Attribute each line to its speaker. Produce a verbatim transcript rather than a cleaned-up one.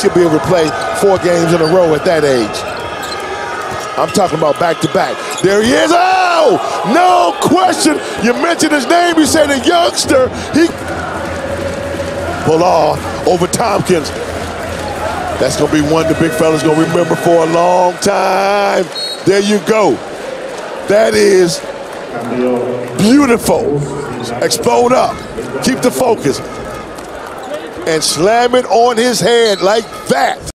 Speaker 1: should be able to play four games in a row at that age. I'm talking about back-to-back. There he is. Oh, no question. You mentioned his name. You said a youngster. He pull off over Thompkins. That's going to be one the big fella's going to remember for a long time. There you go. That is beautiful. Explode up. Keep the focus. And slam it on his head like that.